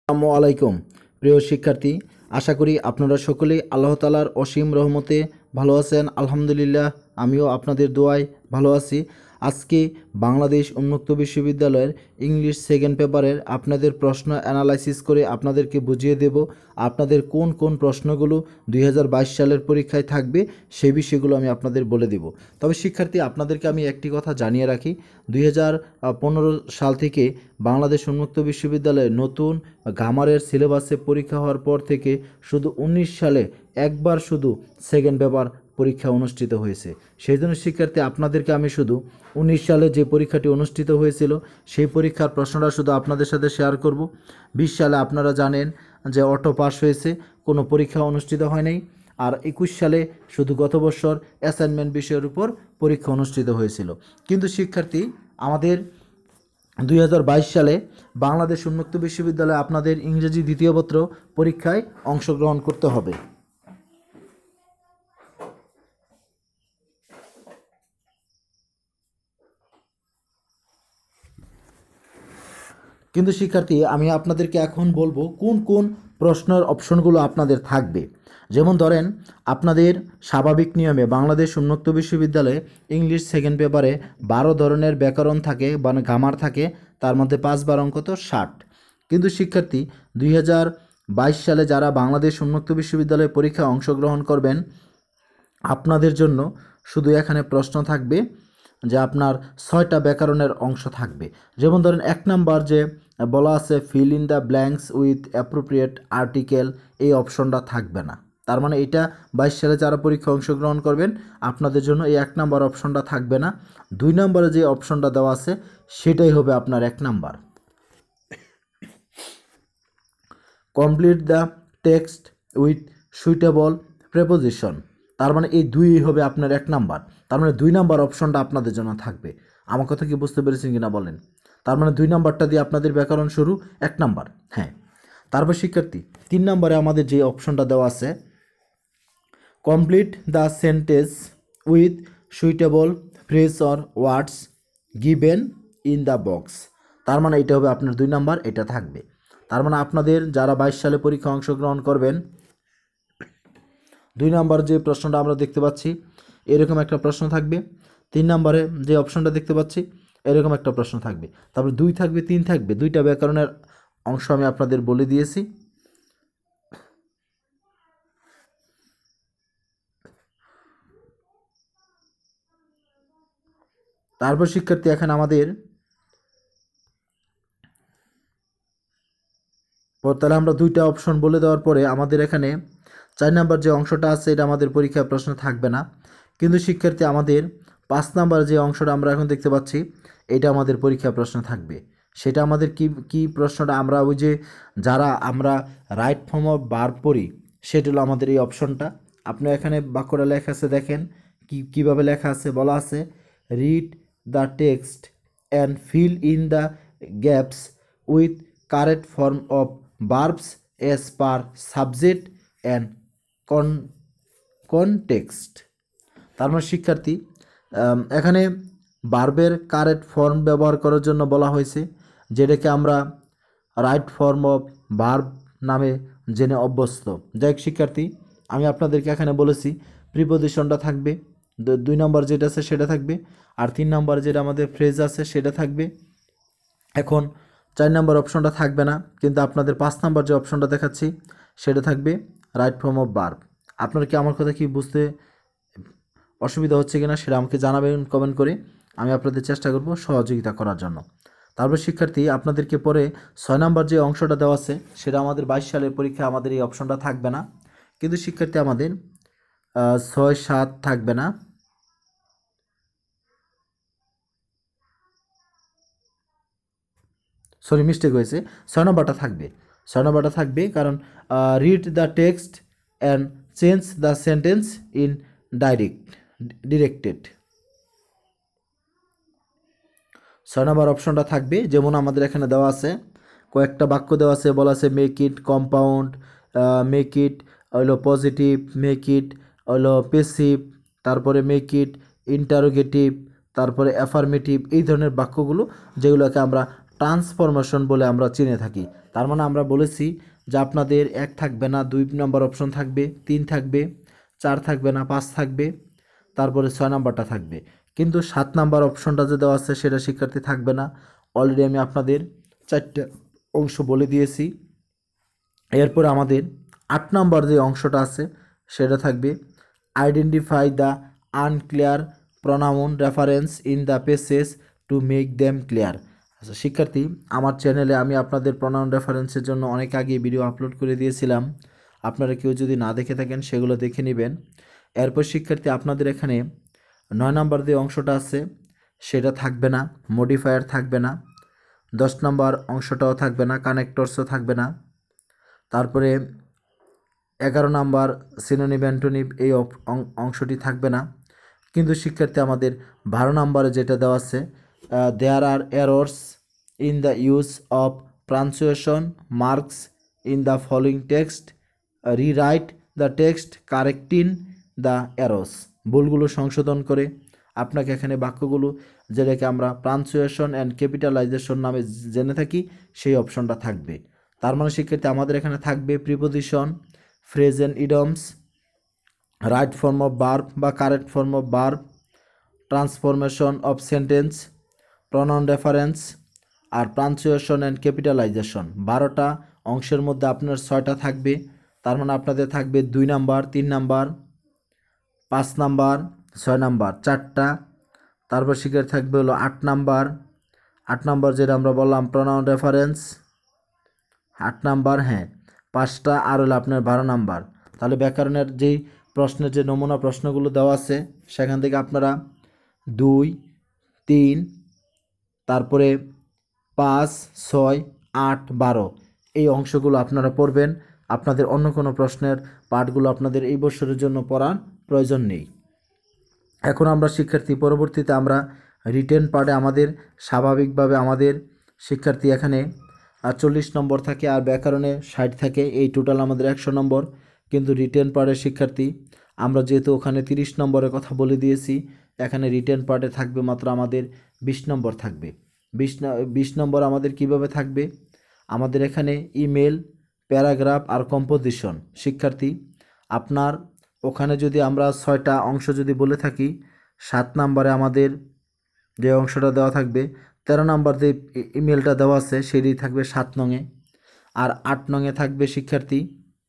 আসসালামু আলাইকুম প্রিয় শিক্ষার্থী, আশা করি আপনারা সকলেই আল্লাহ তাআলার অসীম রহমতে ভালো আছেন। আলহামদুলিল্লাহ, আমিও আপনাদের দোয়ায় ভালো আছি। আজকে বাংলাদেশ উন্মুক্ত বিশ্ববিদ্যালয়ের ইংলিশ সেকেন্ড পেপারের আপনাদের প্রশ্ন অ্যানালাইসিস করে আপনাদেরকে বুঝিয়ে দেব আপনাদের কোন কোন প্রশ্নগুলো 2022 সালের পরীক্ষায় থাকবে, সেই বিষয়গুলো আমি আপনাদের বলে দেব। তবে শিক্ষার্থী, আপনাদেরকে আমি একটি কথা জানিয়ে রাখি, 2015 সাল থেকে বাংলাদেশ উন্মুক্ত বিশ্ববিদ্যালয়ে নতুন গ্রামারের সিলেবাসে পরীক্ষা হওয়ার পর থেকে শুধু 19 সালে একবার শুধু সেকেন্ড পেপার পরীক্ষা অনুষ্ঠিত হয়েছে। সেই জন্য শিক্ষার্থী, আপনাদেরকে আমি শুধু 19 সালে যে পরীক্ষাটি অনুষ্ঠিত হয়েছিল সেই পরীক্ষার প্রশ্নটা শুধু আপনাদের সাথে শেয়ার করব। 20 সালে আপনারা জানেন যে অটো পাস হয়েছে, কোনো পরীক্ষা অনুষ্ঠিত হয় নাই। আর 21 সালে শুধু গত বছর অ্যাসাইনমেন্ট বিষয়ের উপর পরীক্ষা অনুষ্ঠিত হয়েছিল। কিন্তু শিক্ষার্থী, আমাদের 2022 সালে বাংলাদেশ উন্মুক্ত বিশ্ববিদ্যালয়ে আপনাদের ইংরেজি দ্বিতীয় পত্র পরীক্ষায় অংশগ্রহণ করতে হবে। কিন্তু শিক্ষার্থী, আমি আপনাদেরকে এখন বলবো কোন কোন প্রশ্নের অপশনগুলো আপনাদের থাকবে। যেমন ধরেন, আপনাদের স্বাভাবিক নিয়মে বাংলাদেশ উন্মুক্ত বিশ্ববিদ্যালয়ে ইংলিশ সেকেন্ড পেপারে 12 ধরনের ব্যাকরণ থাকে বা গ্রামার থাকে, তার মধ্যে 5 অঙ্ক তো 60। কিন্তু শিক্ষার্থী, 2022 সালে যারা বাংলাদেশ উন্মুক্ত বিশ্ববিদ্যালয়ে পরীক্ষায় অংশগ্রহণ করবেন, আপনাদের জন্য শুধু এখানে প্রশ্ন থাকবে যে আপনার 6টা ব্যাকরণের অংশ থাকবে। যেমন ধরেন, 1 নাম্বার যে বলা আছে fill in the blanks with appropriate article, এই অপশনটা থাকবে না। তার মানে এটা 22 সালে যারা পরীক্ষা অংশগ্রহণ করবেন আপনাদের জন্য এই 1 নাম্বার অপশনটা থাকবে না। 2 নম্বরে যে অপশনটা দেওয়া আছে সেটাই হবে আপনার 1 number. Complete the text with suitable preposition, তার মানে এই 2 হবে আপনার 1 নাম্বার। তার মানে 2 নাম্বার অপশনটা আপনাদের জন্য থাকবে। আমার কথা কি বুঝতে পেরেছেন কিনা বলেন? তার মানে 2 নাম্বারটা দিয়ে আপনাদের ব্যাকরণ শুরু, 1 নাম্বার। হ্যাঁ, তারপর শিক্ষার্থী, 3 নম্বরে আমাদের যে অপশনটা দেওয়া আছে complete the sentence with suitable phrase or words given in the box, তার মানে এটা হবে আপনার 2 নাম্বার, এটা থাকবে। তার মানে আপনাদের যারা 22 সালে পরীক্ষা অংশগ্রহণ করবেন, 2 নাম্বার যে প্রশ্নটা আমরা দেখতে পাচ্ছি এরকম একটা প্রশ্ন থাকবে। 3 নম্বরে যে অপশনটা দেখতে পাচ্ছি এরকম একটা প্রশ্ন থাকবে। তারপর 2 থাকবে, 3 থাকবে, 2টা ব্যাকরণের অংশ আমি আপনাদের বলে দিয়েছি। তারপর শিক্ষার্থী, এখন আমাদের তাহলে আমরা 2টা অপশন বলে দেওয়ার পরে আমাদের এখানে 4 নাম্বার যে অংশটা আছে এটা আমাদের পরীক্ষার প্রশ্ন থাকবে না। কিন্তু শিক্ষার্থী, আমাদের 5 নাম্বার যে অংশটা আমরা এখন দেখতে পাচ্ছি এটা আমাদের পরীক্ষা প্রশ্ন থাকবে। সেটা আমাদের কি প্রশ্নটা, আমরা ওই যে যারা আমরা রাইট ফর্ম অফ ভার্ব পড়ি সেটা হলো আমাদের এই অপশনটা। আপনার এখানে বাক্যটা লেখা আছে, দেখেন কীভাবে লেখা আছে। বলা আছে read the text and fill in the gaps with correct form of verbs as per subject and context। তার মানে শিক্ষার্থী, এখানে ভার্বের কারেক্ট ফর্ম ব্যবহার করার জন্য বলা হয়েছে, যেটাকে আমরা রাইট ফর্ম অফ ভার্ব নামে জেনে অভ্যস্ত। যাই হোক শিক্ষার্থী, আমি আপনাদেরকে এখানে বলেছি প্রিপোজিশনটা থাকবে, 2 নম্বর যেটা আছে সেটা থাকবে, আর 3 নম্বর যেটা আমাদের ফ্রেজ আছে সেটা থাকবে। এখন 4 নম্বর অপশনটা থাকবে না, কিন্তু আপনাদের 5 নম্বর যে অপশনটা দেখাচ্ছি সেটা থাকবে রাইট ফর্ম অফ ভার্ব। আপনারা কি আমার কথা কি বুঝতে অসুবিধা হচ্ছে কিনা সেটা আমাকে জানাবেন কমেন্ট করে, আমি আপনাদের চেষ্টা করব সহযোগিতা করার জন্য। তারপর শিক্ষার্থী, আপনাদেরকে পরে 6 নম্বর যে অংশটা দেওয়া আছে সেটা আমাদের 22 সালের পরীক্ষা আমাদের এই অপশনটা থাকবে না। কিন্তু শিক্ষার্থী, আমাদের 6, 7 থাকবে না, সরি মিস্টেক হয়েছে, 6 নম্বরটা থাকবে। 6 নম্বরটা থাকবে কারণ read the text and change the sentence in directed, 6 number অপশনটা থাকবে। যেমন আমাদের এখানে দেওয়া আছে কয়েকটা বাক্য দেওয়া আছে, বলা আছে make it compound, make it হলো পজিটিভ, মেক ইট হলো পেসিভ, তারপরে মেক ইট ইন্টারোগেটিভ, তারপরে অ্যাফার্মেটিভ, এই ধরনের বাক্যগুলো যেগুলোকে আমরা ট্রান্সফরমেশন বলে আমরা চিনে থাকি। তার মানে আমরা বলেছি যে আপনাদের 1 থাকবে না, 2 নম্বর অপশন থাকবে, 3 থাকবে, 4 থাকবে না, 5 থাকবে, তারপরে 6 নাম্বারটা থাকবে। কিন্তু 7 নাম্বার অপশনটা যে দেওয়া আছে সেটা শিক্ষার্থী থাকবে না। অলরেডি আমি আপনাদের 4টা অংশ বলে দিয়েছি। এরপর আমাদের 8 নাম্বার যে অংশটা আছে সেটা থাকবে identify the unclear pronoun reference in the passage to make them clear. আচ্ছা শিক্ষার্থী, আমার চ্যানেলে আমি আপনাদের প্রোনাউন রেফারেন্সের জন্য অনেক আগে ভিডিও আপলোড করে দিয়েছিলাম। আপনারা কেউ যদি না দেখে থাকেন সেগুলো দেখে নেবেন। এরপর শিক্ষার্থী আপনাদের এখানে 9 নাম্বার যে অংশটা আছে সেটা থাকবে না, মডিফায়ার থাকবে না, 10 নাম্বার অংশটাও থাকবে না, কানেক্টরসও থাকবে না। তারপরে 11 নাম্বার সিনোনিম অ্যান্টোনিম এই অংশটি থাকবে না। কিন্তু শিক্ষার্থী আমাদের 12 নাম্বারে যেটা দেওয়া আছে there are errors in the use of pronunciation marks in the following text, rewrite the text correcting the errors. ভুলগুলো সংশোধন করে আপনাকে এখানে বাক্যগুলো যেটাকে আমরা প্রনাউন্সিয়েশন অ্যান্ড ক্যাপিটালাইজেশন নামে জেনে থাকি সেই অপশনটা থাকবে। তার মানে শিক্ষার্থী আমাদের এখানে থাকবে preposition, phrase and idioms, right form of verb বা correct form of verb, transformation of sentence, pronoun reference আর প্রনাউন্সিয়েশন অ্যান্ড ক্যাপিটালাইজেশন। 12টা অংশের মধ্যে আপনার 6টা থাকবে। তার মানে আপনাদের থাকবে 2 নাম্বার, 3 নাম্বার, 5 নাম্বার, 6 নাম্বার 4টা। তারপর শিক্ষার্থী থাকবে হলো 8 নাম্বার। 8 নাম্বার যেটা আমরা বললাম প্রনাউন রেফারেন্স 8 নাম্বার, হ্যাঁ 5টা, আর হলো আপনার 12 নাম্বার। তাহলে ব্যাকরণের যেই প্রশ্নের যে নমুনা প্রশ্নগুলো দেওয়া আছে সেখান থেকে আপনারা 2, 3, তারপরে 5, 6, 8, 12 এই অংশগুলো আপনারা পড়বেন। আপনাদের অন্য কোনো প্রশ্নের পার্টগুলো আপনাদের এই বছরের জন্য পড়ার প্রয়োজন নেই। এখন আমরা শিক্ষার্থী পরবর্তীতে আমরা রিটেন পার্টে আমাদের স্বাভাবিকভাবে আমাদের শিক্ষার্থী এখানে 40 নম্বর থাকে আর ব্যাকরণে 60 থাকে, এই টোটাল আমাদের 100 নম্বর। কিন্তু রিটেন পার্টের শিক্ষার্থী আমরা যেহেতু ওখানে 30 নম্বরের কথা বলে দিয়েছি, এখানে রিটেন পার্টে থাকবে মাত্র আমাদের 20 নম্বর থাকবে। 20 নম্বর আমাদের কিভাবে থাকবে, আমাদের এখানে ইমেল, প্যারাগ্রাফ আর কম্পোজিশন। শিক্ষার্থী আপনার ওখানে যদি আমরা 6টা অংশ যদি বলে থাকি, 7 নম্বরে আমাদের যে অংশটা দেওয়া থাকবে, 13 নম্বর যে ইমেলটা দেওয়া আছে সেটি থাকবে 7 নংয়ে, আর 8 নংয়ে থাকবে শিক্ষার্থী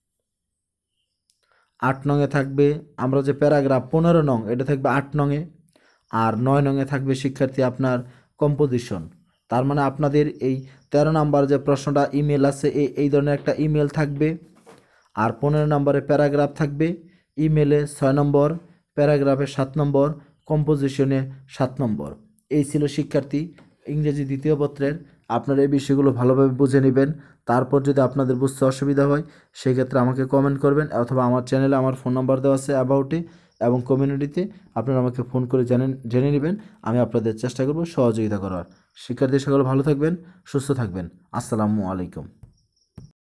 8 নংয়ে থাকবে আমরা যে প্যারাগ্রাফ 15 নং এটা থাকবে 8 নংয়ে, আর 9 নংয়ে থাকবে শিক্ষার্থী আপনার কম্পোজিশন। তার মানে আপনাদের এই 13 নম্বর যে প্রশ্নটা ইমেল আছে এই ধরনের একটা ইমেল থাকবে, আর 15 নম্বরে প্যারাগ্রাফ থাকবে, ইমেলে 6 নম্বর, প্যারাগ্রাফে 7 নম্বর, কম্পোজিশনে 7 নম্বর। এই ছিল শিক্ষার্থী ইংরেজি দ্বিতীয় পত্রের। আপনারা এই বিষয়গুলো ভালোভাবে বুঝে নেবেন। তারপর যদি আপনাদের বুঝতে অসুবিধা হয় সেক্ষেত্রে আমাকে কমেন্ট করবেন, অথবা আমার চ্যানেলে আমার ফোন নাম্বার দেওয়া আছে অ্যাবাউটে এবং কমিউনিটিতে, আপনারা আমাকে ফোন করে জেনে নেবেন। আমি আপনাদের চেষ্টা করব সহযোগিতা করার। শিক্ষার্থী সকলে ভালো থাকবেন, সুস্থ থাকবেন। আসসালামু আলাইকুম।